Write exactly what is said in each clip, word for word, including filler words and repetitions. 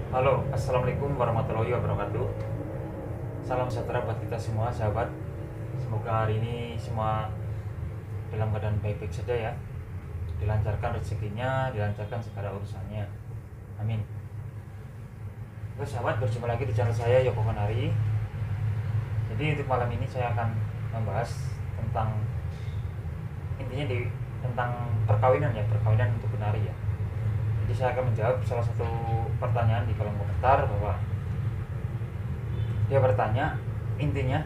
Halo, assalamualaikum warahmatullahi wabarakatuh. Salam sejahtera buat kita semua, sahabat. Semoga hari ini semua dalam keadaan baik-baik saja ya. Dilancarkan rezekinya, dilancarkan segala urusannya. Amin. Oke sahabat, berjumpa lagi di channel saya Yoko Konari. Jadi untuk malam ini saya akan membahas tentang intinya di tentang perkawinan ya, perkawinan untuk penari ya. Jadi saya akan menjawab salah satu pertanyaan di kolom komentar bahwa dia bertanya intinya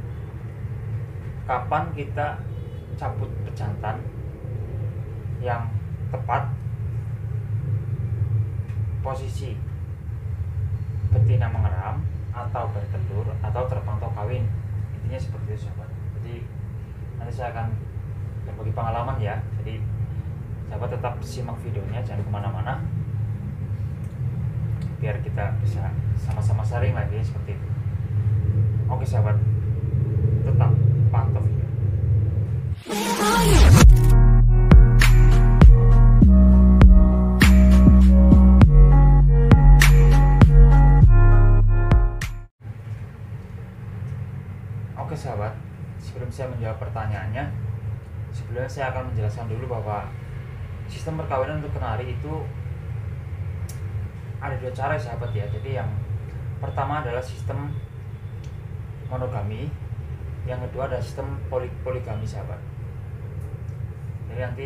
kapan kita cabut pejantan yang tepat, posisi betina mengeram atau bertelur atau terpantau kawin, intinya seperti itu sahabat. Jadi nanti saya akan berbagi pengalaman ya, jadi sahabat tetap simak videonya, jangan kemana-mana biar kita bisa sama-sama sharing lagi seperti itu. Oke sahabat, tetap pantau video. Oke sahabat, sebelum saya menjawab pertanyaannya, sebelumnya saya akan menjelaskan dulu bahwa sistem perkawinan untuk kenari itu ada dua cara sahabat ya. Jadi yang pertama adalah sistem monogami, yang kedua adalah sistem poli poligami sahabat. Jadi nanti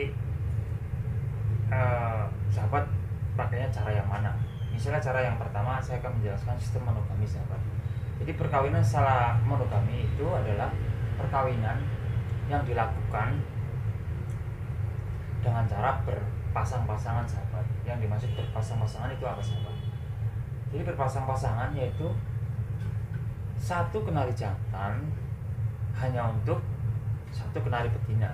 eh, sahabat pakainya cara yang mana. Misalnya cara yang pertama saya akan menjelaskan sistem monogami sahabat. Jadi perkawinan secara monogami itu adalah perkawinan yang dilakukan dengan cara berpasang-pasangan sahabat. Yang dimaksud berpasang-pasangan itu apa sahabat? Jadi berpasang-pasangan yaitu satu kenari jantan hanya untuk satu kenari betina.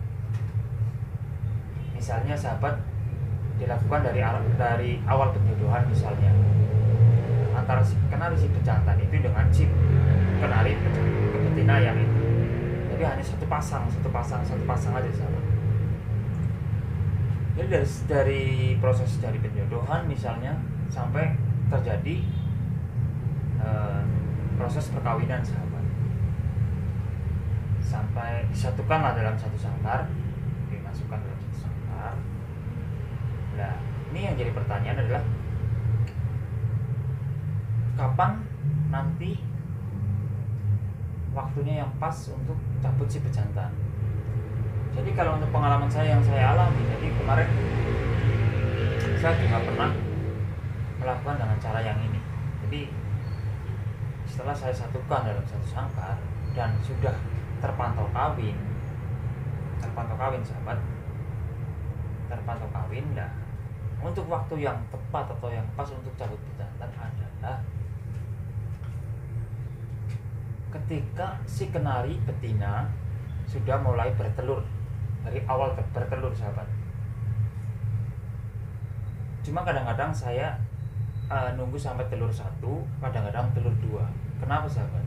Misalnya sahabat dilakukan dari dari awal penjodohan, misalnya antara si kenari si pejantan itu dengan si kenari betina yang itu. Jadi hanya satu pasang, satu pasang, satu pasang aja sahabat. Jadi dari, dari proses dari penjodohan misalnya sampai terjadi eh, proses perkawinan sahabat, sampai disatukanlah dalam satu sangkar, dimasukkan dalam satu sangkar. Nah, ini yang jadi pertanyaan adalah kapan nanti waktunya yang pas untuk cabut si pejantan. Jadi kalau untuk pengalaman saya yang saya alami, jadi kemarin saya juga pernah melakukan dengan cara yang ini. Jadi setelah saya satukan dalam satu sangkar dan sudah terpantau kawin, terpantau kawin sahabat, terpantau kawin, nah untuk waktu yang tepat atau yang pas untuk cabut pejantan adalah ketika si kenari betina sudah mulai bertelur. Dari awal bertelur sahabat. Cuma kadang-kadang saya uh, nunggu sampai telur satu, kadang-kadang telur dua. Kenapa sahabat?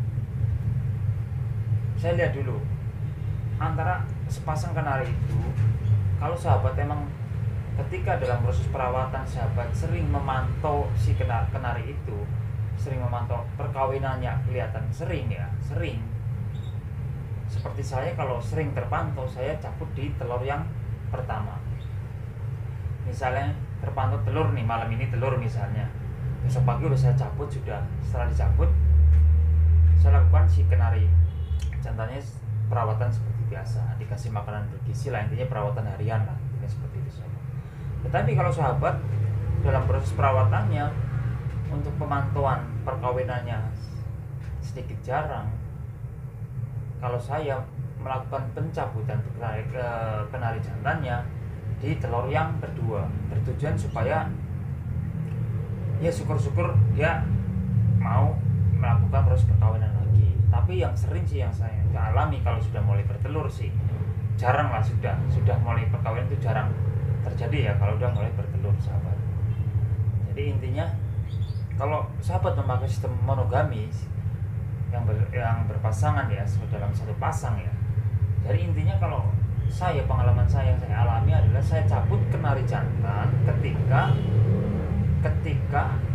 Saya lihat dulu antara sepasang kenari itu, kalau sahabat emang ketika dalam proses perawatan sahabat sering memantau si kenari itu, sering memantau perkawinannya, kelihatan sering ya, sering. Seperti saya kalau sering terpantau, saya cabut di telur yang pertama. Misalnya terpantau telur nih, malam ini telur misalnya, besok pagi udah saya cabut sudah. Setelah dicabut, saya lakukan si kenari jantannya perawatan seperti biasa, dikasih makanan bergizi lah, intinya perawatan harian lah, intinya seperti itu sahabat. Tetapi kalau sahabat dalam proses perawatannya untuk pemantauan perkawinannya sedikit jarang. Kalau saya melakukan pencabutan kenari, ke kenari jantannya di telur yang kedua, bertujuan supaya ya syukur-syukur dia mau melakukan proses perkawinan lagi. Tapi yang sering sih yang saya alami kalau sudah mulai bertelur sih jarang lah, sudah sudah mulai perkawinan itu jarang terjadi ya kalau udah mulai bertelur sahabat. Jadi intinya kalau sahabat memakai sistem monogami yang ber, yang berpasangan ya, dalam satu pasang ya. Jadi intinya kalau saya, pengalaman saya yang saya alami adalah saya cabut kenari jantan ketika ketika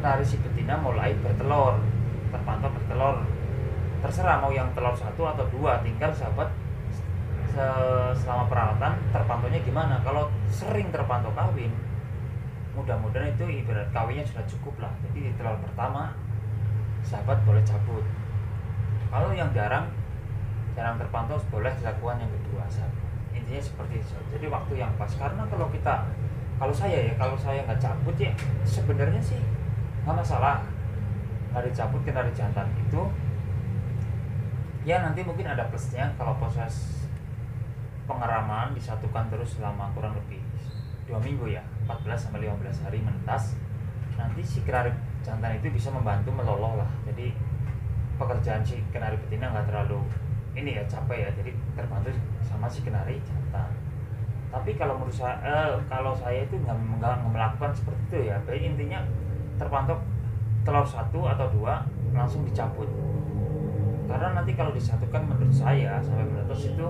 kenari si betina mulai bertelur, terpantau bertelur. Terserah mau yang telur satu atau dua, tinggal sahabat selama perawatan terpantaunya gimana. Kalau sering terpantau kawin, mudah-mudahan itu ibarat kawinnya sudah cukup lah. Jadi di telur pertama sahabat boleh cabut. Kalau yang jarang jarang terpantau boleh dilakukan yang kedua sahabat. Intinya seperti itu. Jadi waktu yang pas, karena kalau kita kalau saya ya kalau saya nggak cabut ya sebenarnya sih nggak masalah. Nggak dicabut kenari jantan itu ya nanti mungkin ada plusnya kalau proses pengeraman disatukan terus selama kurang lebih dua minggu ya, empat belas sampai lima belas hari menetas. Nanti si kenari jantan itu bisa membantu meloloh lah. Jadi pekerjaan si kenari betina nggak terlalu ini ya capek ya, jadi terbantu sama si kenari jantan. Tapi kalau menurut saya eh, kalau saya itu nggak melakukan seperti itu ya. Baik, intinya terpantau telur satu atau dua langsung dicabut. Karena nanti kalau disatukan menurut saya sampai menetas itu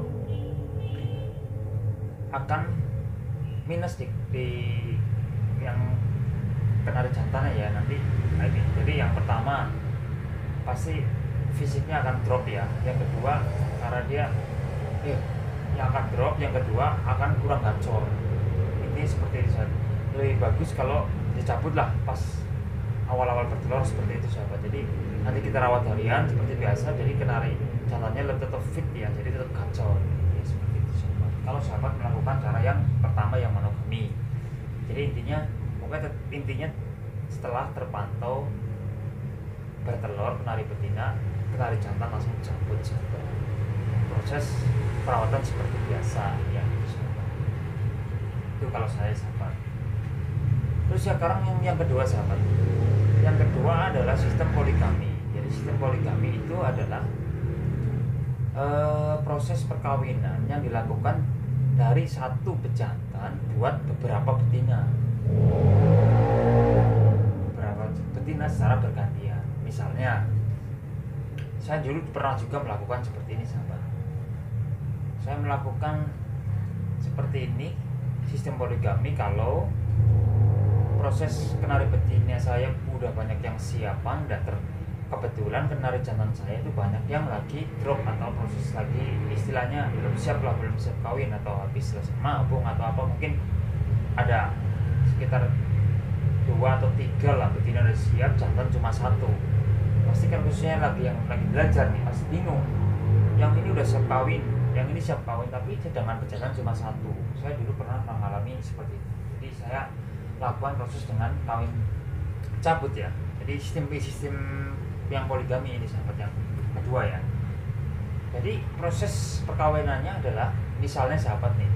akan minus di, di yang kenari jantannya ya nanti. Jadi yang pertama pasti fisiknya akan drop ya. Yang kedua karena dia eh, yang akan drop, yang kedua akan kurang gacor. Ini seperti itu. Lebih bagus kalau dicabut lah pas awal-awal bertelur seperti itu sahabat. Jadi nanti kita rawat harian seperti biasa, jadi kenari jantannya tetap fit ya, jadi tetap gacor ya, seperti itu sahabat. Kalau sahabat melakukan cara yang pertama yang monogami, jadi intinya pokoknya intinya setelah terpantau bertelur kenari betina, kenari jantan langsung cabut sahabat. Proses perawatan seperti biasa ya sahabat. Itu kalau saya sahabat. Terus ya sekarang yang, yang kedua sahabat, yang kedua adalah sistem poligami. Jadi sistem poligami itu adalah e, proses perkawinan yang dilakukan dari satu pejantan buat beberapa betina, beberapa betina secara bergantian. Misalnya saya dulu pernah juga melakukan seperti ini sahabat. Saya melakukan seperti ini sistem poligami kalau proses kenari betina saya udah banyak yang siapan dan ter, kebetulan kenari jantan saya itu banyak yang lagi drop atau proses lagi istilahnya belum siap lah, belum siap kawin atau habis selesai mabung atau apa, mungkin ada sekitar dua atau tiga lah betina udah siap, jantan cuma satu. Pasti kan khususnya lagi yang lagi belajar nih pasti bingung, yang ini udah siap kawin, yang ini siap kawin tapi cadangan pejantan cuma satu. Saya dulu pernah mengalami seperti itu. Jadi saya lakukan proses dengan kawin cabut ya. Jadi sistem sistem yang poligami ini sahabat yang kedua ya. Jadi proses perkawinannya adalah misalnya sahabat nih,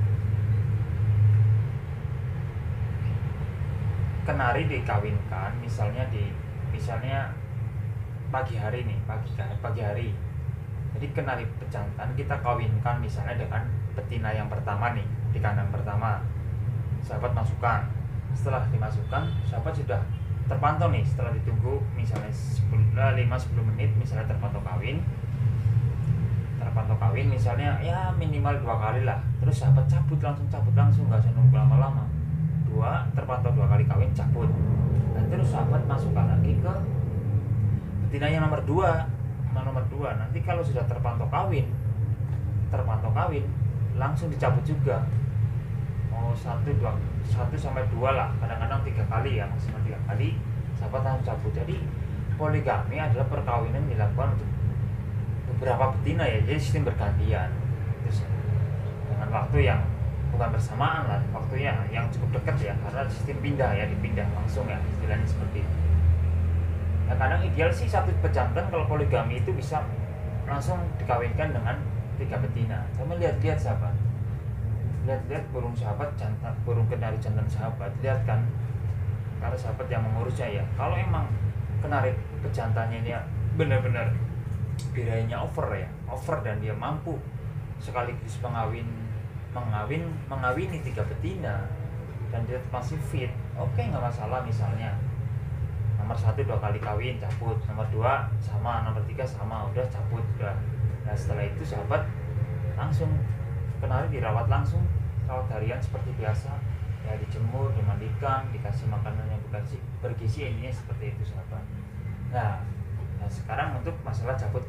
kenari dikawinkan misalnya di misalnya pagi hari nih, pagi pagi hari. Jadi kenari pejantan kita kawinkan misalnya dengan betina yang pertama nih di kandang pertama. Sahabat masukkan. Setelah dimasukkan, sahabat sudah terpantau nih, setelah ditunggu misalnya lima sampai sepuluh menit misalnya terpantau kawin. Terpantau kawin misalnya ya minimal dua kali lah. Terus sahabat cabut langsung cabut langsung, enggak usah nunggu lama-lama. Dua, terpantau dua kali kawin cabut. Dan terus sahabat masukkan lagi ke betina yang nomor dua. Nomor dua, nanti kalau sudah terpantau kawin, terpantau kawin langsung dicabut juga. Mau satu dua satu sampai dua lah, kadang-kadang tiga kali ya, maksimal tiga kali sahabat langsung cabut. Jadi poligami adalah perkawinan dilakukan untuk beberapa betina ya, jadi sistem bergantian. Terus dengan waktu yang bukan bersamaan lah, waktunya yang cukup dekat ya, karena sistem pindah ya, dipindah langsung ya, istilahnya seperti itu. Ya kadang ideal sih satu pejantan kalau poligami itu bisa langsung dikawinkan dengan tiga betina. Kamu lihat-lihat sahabat, lihat-lihat burung sahabat jantan, burung kenari jantan sahabat, lihat kan, karena sahabat yang mengurusnya ya. Kalau emang kenari pejantannya ini ya benar-benar birainya over ya, over dan dia mampu sekaligus mengawin mengawin mengawini tiga betina dan dia masih fit, oke okay, nggak masalah. Misalnya nomor satu dua kali kawin cabut, nomor dua sama, nomor tiga sama, udah cabut udah. Nah setelah itu sahabat langsung kenari dirawat langsung, rawat harian seperti biasa ya, dijemur, dimandikan, dikasih makanan yang dikasih bergizi, intinya seperti itu sahabat. Nah, nah sekarang untuk masalah cabut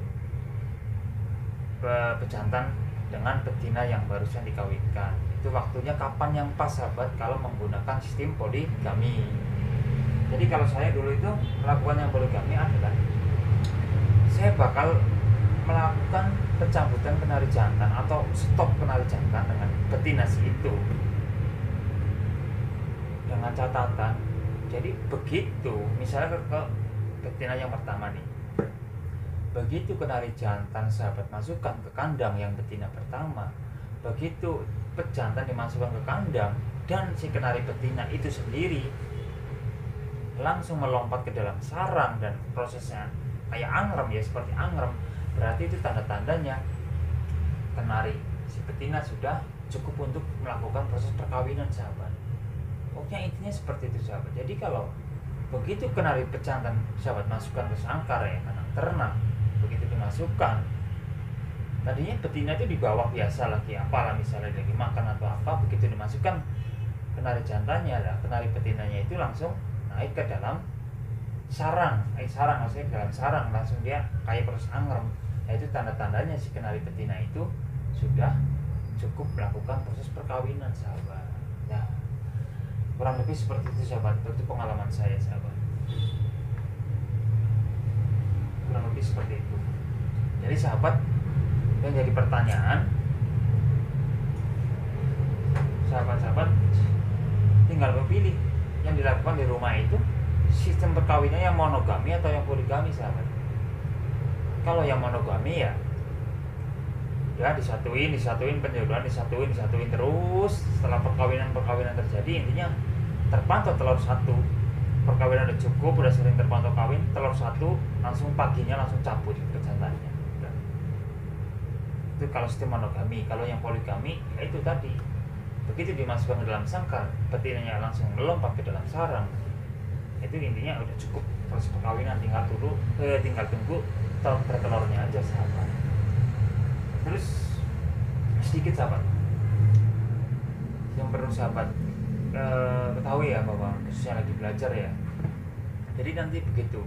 pe- pejantan dengan betina yang barusan dikawinkan, itu waktunya kapan yang pas sahabat kalau menggunakan sistem poligami. Jadi kalau saya dulu itu melakukan yang poligami adalah saya bakal melakukan pencabutan kenari jantan atau stop kenari jantan dengan betina si itu, dengan catatan, jadi begitu misalnya ke, ke betina yang pertama nih, begitu kenari jantan sahabat masukkan ke kandang yang betina pertama, begitu pejantan dimasukkan ke kandang dan si kenari betina itu sendiri langsung melompat ke dalam sarang dan prosesnya kayak angrem ya, seperti angrem, berarti itu tanda-tandanya kenari si betina sudah cukup untuk melakukan proses perkawinan sahabat. Pokoknya intinya seperti itu sahabat. Jadi kalau begitu kenari pejantan sahabat masukkan ke sangkar ya, kandang ternak, begitu dimasukkan, tadinya betina itu di bawah biasa lagi, apalah misalnya lagi makan atau apa, begitu dimasukkan kenari jantannya, lah kenari betinanya itu langsung naik ke dalam sarang, eh sarang maksudnya dalam sarang, langsung dia kayak proses angrem. Nah, itu tanda-tandanya si kenari betina itu sudah cukup melakukan proses perkawinan sahabat. Nah, kurang lebih seperti itu sahabat, itu pengalaman saya sahabat, kurang lebih seperti itu. Jadi sahabat, yang jadi pertanyaan sahabat-sahabat tinggal memilih yang dilakukan di rumah itu sistem perkawinannya yang monogami atau yang poligami sahabat. Kalau yang monogami ya ya disatuin, disatuin penjodohan, disatuin, disatuin terus. Setelah perkawinan-perkawinan terjadi, intinya terpantau telur satu, perkawinan udah cukup, udah sering terpantau kawin, telur satu langsung paginya langsung cabut ke jantannya. Itu kalau sistem monogami. Kalau yang poligami ya itu tadi, begitu dimasukkan ke dalam sangkar, betinanya langsung melompat ke dalam sarang. Itu intinya udah cukup proses perkawinan, tinggal tunggu eh, tinggal tunggu telur bertelurnya aja sahabat. Terus sedikit sahabat yang perlu sahabat eh, ketahui ya, bahwa khususnya lagi belajar ya, jadi nanti begitu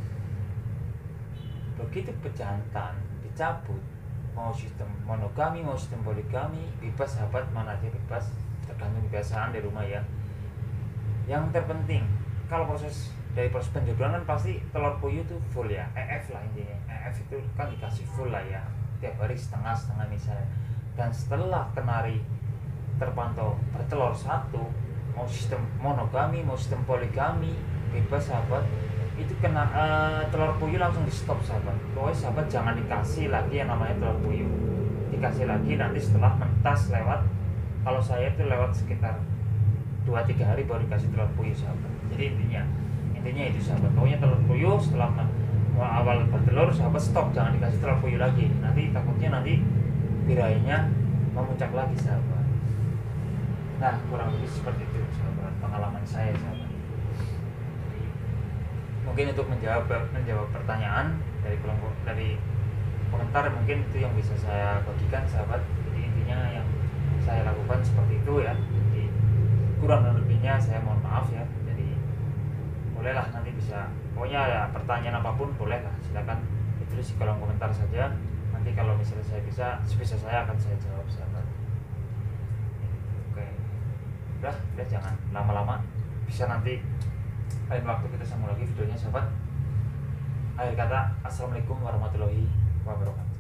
begitu pejantan dicabut, mau sistem monogami mau sistem poligami bebas sahabat, mana aja bebas, tergantung kebiasaan di rumah ya. Yang terpenting kalau proses dari proses penjodohan kan pasti telur puyuh itu full ya, E F lah intinya. E F itu kan dikasih full lah ya, tiap hari setengah-setengah misalnya. Dan setelah kenari terpantau bertelur satu, mau sistem monogami mau sistem poligami bebas sahabat, itu kena uh, telur puyuh langsung di stop sahabat. Pokoknya sahabat jangan dikasih lagi yang namanya telur puyuh. Dikasih lagi nanti setelah mentas lewat, kalau saya itu lewat sekitar dua tiga hari baru dikasih telur puyuh sahabat. Jadi intinya intinya itu sahabat, pokoknya telur puyuh setelah awal bertelur sahabat stop, jangan dikasih telur puyuh lagi, nanti takutnya nanti birainya memuncak lagi sahabat. Nah, kurang lebih seperti itu sahabat, pengalaman saya sahabat. Jadi, mungkin untuk menjawab menjawab pertanyaan dari kelompok dari komentar, mungkin itu yang bisa saya bagikan sahabat. Jadi intinya yang saya lakukan seperti itu ya. Jadi kurang dan lebihnya saya mohon maaf ya. Jadi bolehlah nanti bisa, pokoknya ya pertanyaan apapun boleh lah, silakan ditulis di kolom komentar saja. Nanti kalau misalnya saya bisa, sebisa saya akan saya jawab sahabat. Oke, udah, udah jangan lama-lama, bisa nanti lain waktu kita sambung lagi videonya sahabat. Akhir kata, assalamualaikum warahmatullahi wabarakatuh.